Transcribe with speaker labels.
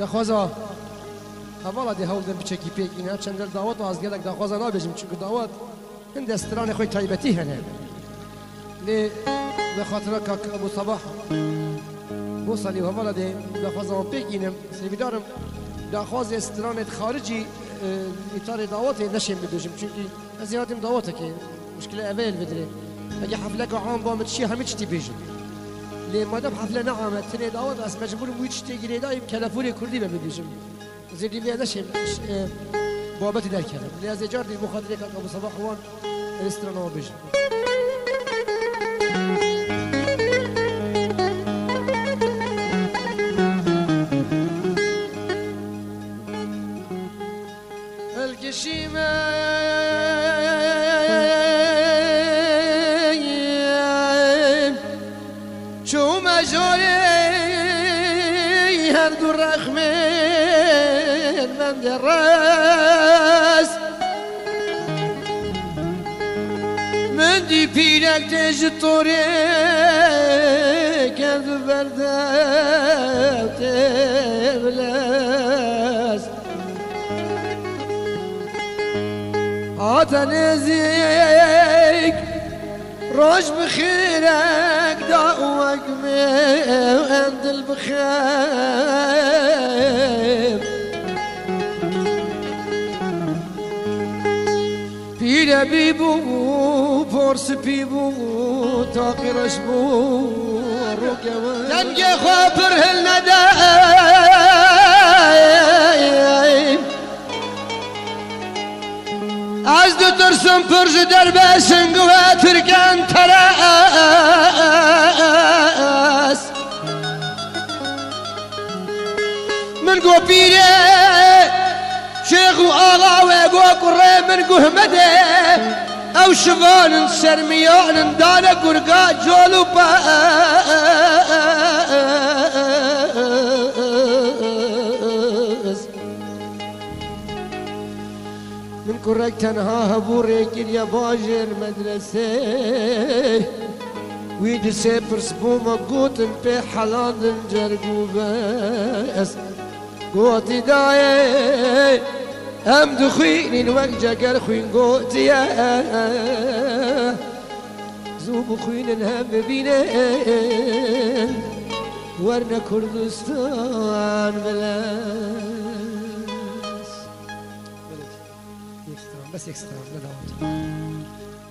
Speaker 1: دخوازا اولا دی هول دم بچکی پیک اینا چند دعوت از گلک دخوازا نبیجم چون دعوت هند استران خوی تایبتی هنه لی بخاطر کاک ابو صباح بو سالی اولا دی دخوازا پیک اینم سیبیدارم دخواز استران خارجی اطار دعوت نشیم بدوشم چونکی از یادم دعوته که مشکل اول بدره اگه حفله که عام با متشی همه چی بیجم لی مادام حفله نعمت تنی دعوت از مجبور ویچ تگیری دایم کلافوری کردی بدوشم زیدی وی نشیم بابتی در کردم لی از اجار دی مخاطره که ابو صباح خوان استران ما بیجم شو مجوري هرد الرحمن من دراس من دي بينك تجي الطريق كذب بردات تبلاس عطنزيك روش بخيرك دعوك عند البخير بينا بيبو فورس بيبو طاقي رشبو ركبان تنقي خابر هالندايم از دو ترسم پرج در بسنگ و ترکن تراس من گو پیره شیخ و آقا و گو قره من گو همده او شوان سرمیان دان گرگا جولو باس من كرك تنها هبورك يا باجر مدرسة ويد سيبرس بوما قوتن في حلال الجرقوباس قوتي داي هم دخوين الوقت جاكر خوين قوتي زوب خوين الهم بينين ورنا كردستان بلاس بس اكسترا ندعوت